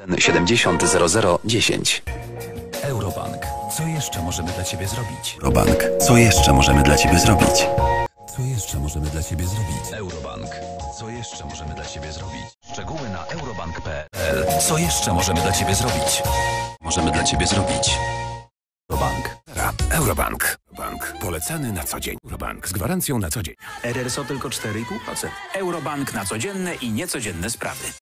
700010. Eurobank. Co jeszcze możemy dla Ciebie zrobić? Eurobank. Co jeszcze możemy dla Ciebie zrobić? Co jeszcze możemy dla Ciebie zrobić? Eurobank. Co jeszcze możemy dla Ciebie zrobić? Szczegóły na eurobank.pl. Co jeszcze możemy dla Ciebie zrobić? Możemy dla Ciebie zrobić. Eurobank. Eurobank. Bank polecany na co dzień. Eurobank z gwarancją na co dzień. RRSO tylko 4,5%. Eurobank na codzienne i niecodzienne sprawy.